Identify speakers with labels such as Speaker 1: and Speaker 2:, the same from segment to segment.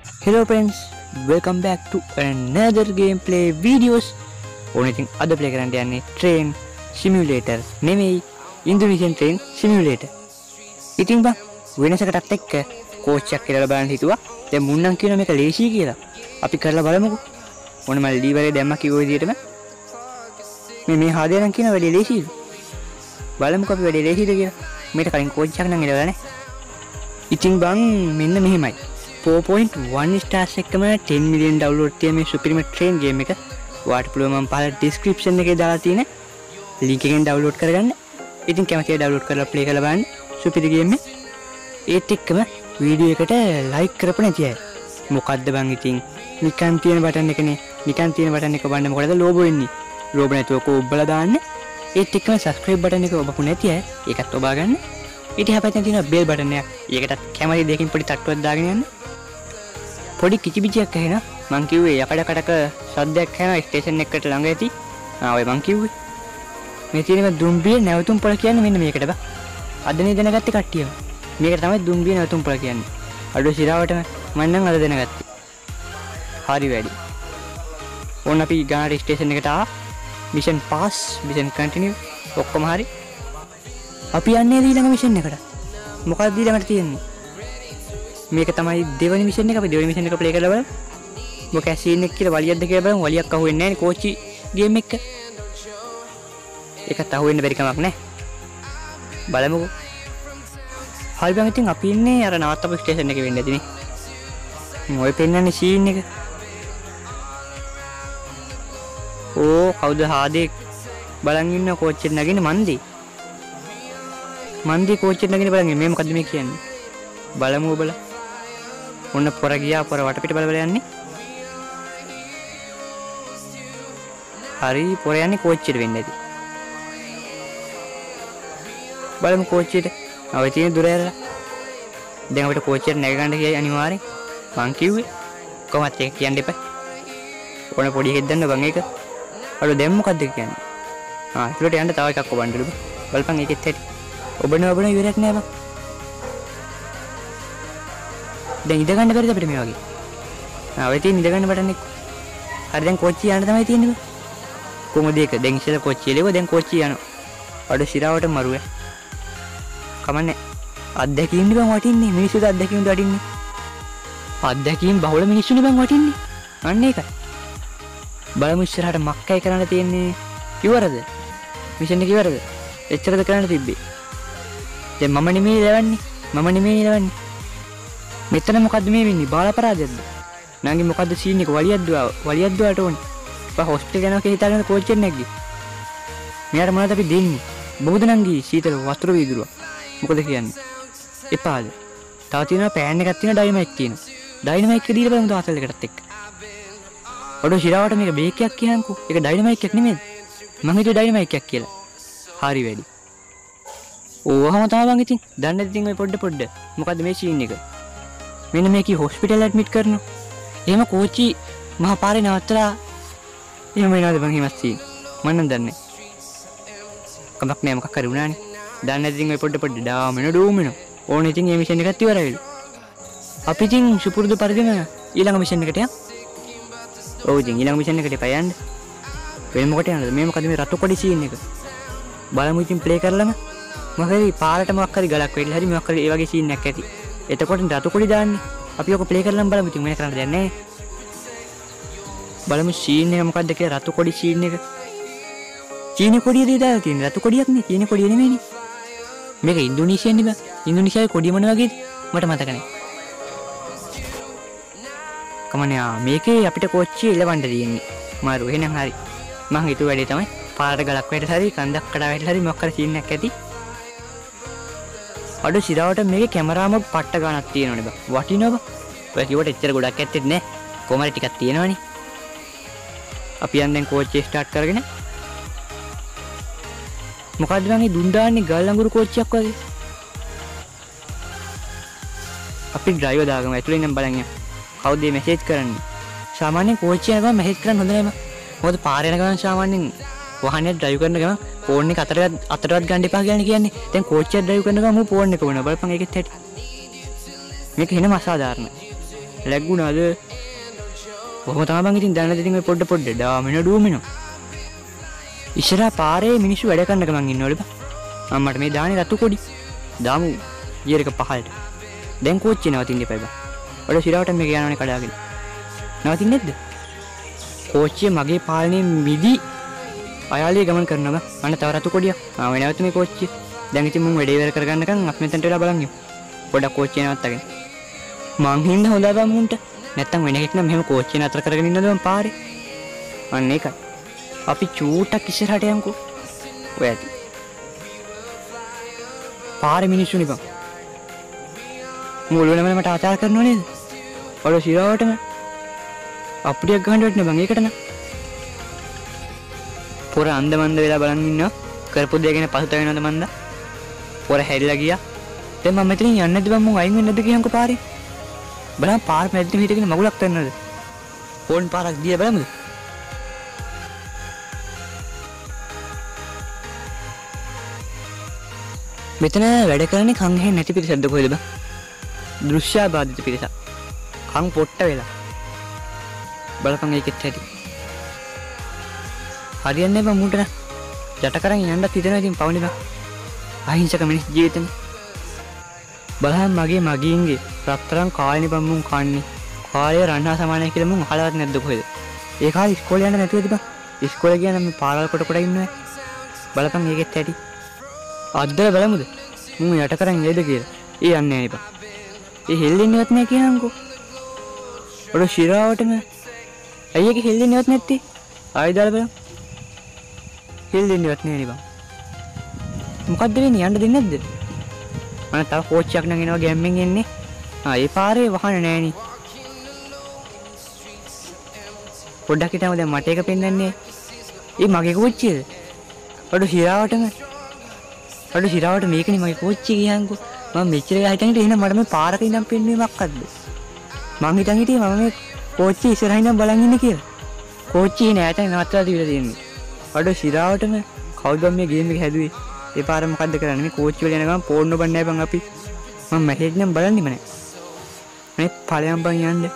Speaker 1: Hello friends, welcome back to another gameplay videos. ඕන ඉතින් අද ප්ලේ කරන්න යන්නේ train simulator නෙමෙයි Indonesian train simulator. ඉතින් බං වෙනසකටත් එක්ක කෝච් එකක් කියලා බලන්න හිතුවා. දැන් මුන්නම් කියන මේක ලේසි කියලා. අපි කරලා බලමුකෝ. ඕන මම ලීවරේ දැම්මා කිව්ව විදිහටම මේ හාදේනම් කියන වැඩි ලේසිද? බලමුකෝ අපි වැඩි ලේසිද කියලා. මේක කලින් කෝච් එකක් නම් ඉලවලා නැහැ. ඉතින් බං මෙන්න මෙහෙමයි. 4.1 stars එකම 10 million download තියෙන මේ Supreme Train game එක ඔයාලට පුළුවන් මම පහළ description එකේ දාලා තියෙන link එකෙන් download කරගන්න. ඉතින් කැමති අය download කරලා play කරලා බලන්න Supreme game එක. ඒත් එක්කම වීඩියෝ එකට like කරපො නැති අය. මොකද්ද බං ඉතින් නිකන් තියෙන බටන් එකනේ. නිකන් තියෙන බටන් එක ඔබන්න මොකටද ලෝබෝ වෙන්නේ? ලෝබෝ නැතුව ඔබලා දාන්න. ඒත් එක්කම subscribe බටන් එක ඔබපු නැති අය ඒකත් ඔබා ගන්න. ඊට හැපැත්තෙන් තියෙන bell බටන් එක. ඒකටත් කැමති දෙකකින් පොඩි තට්ටුවක් දාගෙන යන්න. පොඩි කිචිබිචියක් ඇහෙනවා. මං කිව්වේ යකඩ සද්දයක් ඇහෙනවා ස්ටේෂන් එකට ළඟ ඇති. ඔය මං කිව්වේ. මේ තියෙන දුම්බිය නැවතුම් පොළ කියන්නේ මෙන්න මේකට බා. අද නේ දැනගත්තේ කට්ටියම. මේකට තමයි දුම්බිය නැවතුම් පොළ කියන්නේ. අඩෝ සිරාවටම මම නම් අද දැනගත්තේ. හරි වැඩි. ඕන අපි ගානට ස්ටේෂන් එකට ආවා. මිෂන් පාස්, මිෂන් කන්ටිනියු ඔක්කොම හරි. අපි යන්නේ ඊළඟ මිෂන් එකට. මොකක්ද ඊළඟට තියෙන්නේ? මේක තමයි දෙවෙනි මිෂන් එක. අපි දෙවෙනි මිෂන් එක ප්ලේ කරලා බලමු. මොකක් සීන් එක කියලා වලියක්ද කියලා බලමු. වලියක් අහුවෙන්නේ නැහැ නේ කෝච්චි ගේම් එක. ඒකත් අහුවෙන්න බැරි කමක් නැහැ. බලමුකෝ. හරි බං ඉතින් අපි ඉන්නේ අර නවත්තපු ස්ටේෂන් එකේ වෙන්න ඇතිනේ. මොයි පෙන්නන්නේ සීන් එක. ඕ කවුද හාදේ බලන් ඉන්න කෝච්චියට නැගින්න මන්දි. මන්දි කෝච්චියට නැගින්න බලන් මේ මොකද්ද මේ කියන්නේ? බලමු ඔබලා. ඔන්න පොර ගියා පොර වටපිට බල බල යන්නේ. හරි පොර යන්නේ කෝච්චියට වෙන්න ඇති. බලමු කෝච්චියට. ඔය තියෙන දුර ඇරලා. දැන් අපිට කෝච්චියට නැග ගන්න කියයි අනිවාර්යෙන්. මං කිව්වේ කොහොමද ඒක කියන්න එපා. ඕන පොඩි එකෙක් දන්න බං ඒක. අර දැන් මොකද්ද කියන්නේ? ඒකට යන්න තව එකක් ඔබන්නලු. බලපන් ඒකෙත් හැටි. ඔබන ඉවරයක් නෑ බං. දැන් ඉඳ ගන්න බැරිද අපිට මේ වගේ? ඔය තියෙන ඉඳ ගන්න බටන් එක. හරි දැන් කෝච්චිය යන්න තමයි තියෙන්නේ බං. කොහොමද ඒක? දැන් ඉස්සෙල්ලා කෝච්චිය ලෙව දැන් කෝච්චිය යනවා. අඩ සිරාවට මරුවේ. කමන්නේ. අත්දැකීම් බං වටින්නේ. මිනිස්සුත් අත්දැකීම් වටින්නේ. අත්දැකීම් බහුල මිනිස්සුනේ බං වටින්නේ. අන්න ඒකයි. බලමු ඉස්සරහට මක්කයි කරන්න තියෙන්නේ. ඉවරද? මිෂන් එක ඉවරද? එච්චරද කරන්න තිබ්බේ. දැන් මම නෙමෙයි ලවන්නේ. මෙතන මොකද්ද මේ වෙන්නේ? බාල අපරාධයක්ද? නංගි මොකද්ද සීන් එක? වලියක් දුවට ඕනේ. බා හොස්පිටල් යනවා කියලා හිතාගෙන කෝච්චියෙන් නැග්ගේ. මෙයාට මොනවද අපි දෙන්නේ? බොහොද නංගි සීතල වතුර වීදුරුවක්. මොකද කියන්නේ? එපාද. තව තියෙනවා පෑන් එකක් තියෙනවා ඩයිනමයිට් තියෙනවා. ඩයිනමයිට් එක දීලා බලමු දාතල් එකටත් එක්ක. ඔඩෝ ශිරාවට මේක බේක් එකක් කියහන්කෝ. ඒක ඩයිනමයිට් එකක් නෙමෙයි. මං හිතුවේ ඩයිනමයිට් එකක් කියලා. හරි වැඩි. ඕවහම තමයි බං ඉතින්. දන්නේ නැති ඉතින් ඔය පොඩ්ඩ. මොකද්ද මේ සීන් එක? මෙන්න මේකී හොස්පිටල් ඇඩ්මිට් කරනවා. එහෙම කෝච්චි මහ පාරේ නවත්තලා එහෙම වෙනවද බං හිමස් සීන්? මම නම් දන්නේ නැහැ. කමක් නෑ මොකක් හරි වුණානේ. දන්නේ නැති ඉතින් ඔය පොඩ්ඩ ඩෝමිනෝ. ඕනේ ඉතින් මේ මිෂන් එකත් ඉවරයිලු. අපි ඉතින් සුපුරුදු පරිදිම ඊළඟ මිෂන් එකට යමු. ඔව් ඉතින් ඊළඟ මිෂන් එකට එපා යන්න. වෙන මොකට යන්නද? මේ මොකද මේ රතු කොඩි සීන් එක. බලමු ඉතින් ප්ලේ කරලම. මොකද පාරට මොකක් හරි ගලක් වෙයිලා හරි මොකක් හරි ඒ වගේ සීන් එකක් ඇති. එතකොට රතු කොඩි දාන්නේ. අපි ඔක ප්ලේ කරලම බලමු ඉතින් වෙන කරන්න දෙයක් නැහැ. බලමු සීන් එක මොකද්ද කියලා රතු කොඩි සීන් එක. චීන කොඩිය දාලා තියෙන රතු කොඩියක් නේ. චීන කොඩිය නෙමෙයිනේ. මේක ඉන්දුනීසියානි බා. ඉන්දුනීසියාවේ කොඩිය මොන වගේද? මට මතක නැහැ. කමනේ මේකේ අපිට කෝච්චිය ඉලවන්න තියෙන්නේ. මාරු එහෙනම් හරි. මං හිතුව වැඩේ තමයි පාරට ගලක් වැටලා හරි කන්දක් කඩා වැටලා හරි මොකක් හරි සීන් එකක් ඇති. අඩෝ සිරාවට මේකේ කැමරාම පට්ට ගන්නක් තියෙනවනේ බා. වටිනවා බා. ඔය කිව්වට එච්චර ගොඩක් ඇත්තෙත් නෑ. කොහමද ටිකක් තියෙනවනේ. අපි යන් දැන් කෝච්චිය ස්ටාර්ට් කරගෙන. මොකද්ද මං මේ දුන් දාන්නේ ගල් අඟුරු කෝච්චියක් වගේ. අපි ඩ්‍රයිවර් දාගමු. ඇතුලේ ඉන්න බලන් යන්න. කවුද මේ මැසේජ් කරන්නේ? සාමාන්‍යයෙන් කෝච්චිය යනවා මැසේජ් කරන්න හොඳ නෑ මම. මොකද පාරේ යන ගමන් සාමාන්‍යයෙන් වාහනේ ඩ්‍රයිව් කරන ගමන් ෆෝන් එක අතරවත් ගන්න එපා කියන්නේ. දැන් කෝච්චිය ඩ්‍රයිව් කරන ගමන් මම ෆෝන් එක වුණා. බලපන් ඒකෙත් හැටි. මේක හිනම අසාධාරණයි. ලැග්ගුණාද? කොහොම තමයි බං ඉතින් දැනලා ඉතින් ඔය පොඩ ඩාමින ඩූමිනෝ. ඉස්සරහා පාරේ මිනිස්සු වැඩ කරන ගමන් ඉන්නවලු බං. අම්මට මේ දානේ රතු කොඩි. දාමු ගියර් එක පහළට. දැන් කෝච්චිය නවතින්න එපා බං. ඔය සිරාවට මේක යනවනේ කඩාගෙන. නවතින්නේ නැද්ද? කෝච්චිය මගේ පාලනේ මිදි අයාලිය ගමන් කරනවා. අන්න තව රතු කොඩියක්. ආ වෙනවත් මේ කෝච්චිය. දැන් ඉතින් මුන් වැඩේ ඉවර කරගන්නකම් අපි මෙතනට වෙලා බලන් ඉමු. පොඩක් කෝච්චිය නවත්තගෙන. මං හින්දා හොඳයි බං මුන්ට. නැත්තම් වෙන එකෙක් නම් මෙහෙම කෝච්චිය නතර කරගෙන ඉන්නද මං පාරේ. අන්න ඒකයි. අපි චූටක් ඉස්සරහට යමුකෝ. ඔය ඇති. පාරේ මිනිස්සුනේ බං. මුළුවනම මට ආචාර කරනව නේද? ඔය සිරාවටම අප්පුඩියක් ගහන්න වටනේ බං ඒකට නම්. පොර අන්දමන්ද වෙලා බලන් ඉන්නවා. කරපු දේ ගැන පසුතැවෙනවද මන්ද? පොර හැරිලා ගියා. දැන් මම මෙතනින් යන්නේ නැද්ද බං මම අයින් වෙන්නේ නැද්ද කියන්කෝ පාරේ. බලන්න පාර මැද්දේ හිටගෙන මගුලක් කරනවද? ෆෝන් පාරක් දිහා බලමුද? මෙතන වැඩ කරන්නේ කන් හෙන්නේ නැති පිරිසක්ද කොහෙද බං? දෘශ්‍යාබාධිත පිරිසක්. කන් පොට්ට වෙලා. බලපන් ඒකෙත් ඇති. හරියන්නේ බං මුන්ට න. යට කරන් යන්නත් හිතෙනවා ඉතින් පවුනේ බං. අහිංසක මිනිස් ජීවිතනේ. බලහන් මගේ මගීන්ගේ රත්තරන් කාලේනේ බං මුන් කන්නේ. කාලේ රන්නා සමානයි කියලා මුන් අහලවත් නැද්ද කොහෙද? ඒ කාලේ ඉස්කෝලේ යන්න නැතුවද බං? ඉස්කෝලේ ගියා නම් මේ පාරවල් කොට ඉන්නවා. බලපන් ඒකෙත් ඇති. අද්දල බලමුද? මුන් යට කරන් එයිද කියලා. ඒ යන්නේ නැහැ බං. ඒ හෙල්ලෙන්නේවත් නැහැ කියහන්කෝ. ඔය ශිරාවටම ඇයි ඒක හෙල්ලෙන්නේවත් නැත්තේ? ආයෙ දාලා බලමු. හෙල්ලෙන්නේවත් නැහැ නේ බං. මොකද්ද වෙන්නේ? යන්න දෙන්නේ නැද්ද? අනේ තව කෝච්චියක් නම් එනවා ගැම්මෙන් එන්නේ. ඒ පාරේ වහන්න නෑනේ. පොඩ්ඩක් හිටමු දැන් මට එක පෙන්වන්නේ. ඒ මගේ කෝච්චියද? අඩු හිරාවටම. අඩු හිරාවට මේකනේ මගේ කෝච්චිය කියහන්කෝ. මම මෙච්චර ගා හිටන් හිටියේ එහෙනම් මට මේ පාරක ඉඳන් පෙන්වීමක් අක්කද? මං හිටන් හිටියේ මම මේ කෝච්චිය ඉස්සරහින් ඉඳන් බලන් ඉන්නේ කියලා. කෝච්චිය නෑට නවත්තලා දීලා තියෙන්නේ. අඩු හිරාවටම කවුද මේ ගේම් එක හැදුවේ? ඒ පාර මොකද්ද කරන්නේ? මේ කෝච්චිය වල යන ගමන් පෝන් නොබන්නේ නැහැ බං අපි. මම මැසේජ් නම් බලන්නෙම නැහැ. මේ ඵලයන් බං යන්නේ.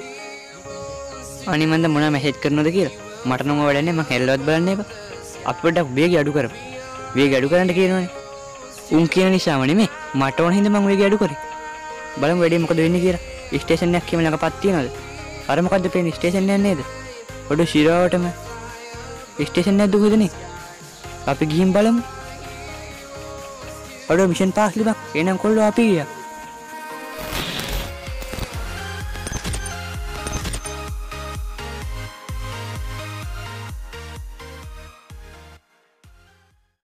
Speaker 1: අනේ මන්ද මොනවා මැසේජ් කරනවද කියලා. මට නම් වැඩන්නේ මම හෙල්ලවත් බලන්නේ බං. අපි පොඩ්ඩක් වේගය අඩු කරමු. වේගය අඩු කරන්න කියනවනේ. උන් කියන නිසාම නෙමෙයි. මට ඕන හින්දා මම වේගය අඩු කරේ. බලමු වැඩේ මොකද වෙන්නේ කියලා. ස්ටේෂන් එකක් කියම ළඟපත් තියනවද? අර මොකද්ද පේන්නේ ස්ටේෂන් එකක් නේද? පොඩ ශිරාවටම ස්ටේෂන් එකක් දුකදනේ. අපි ගිහින් බලමු. අඩෝ මිෂන් පාස් ලිබක්. එහෙනම් කොල්ලෝ අපි ගියා.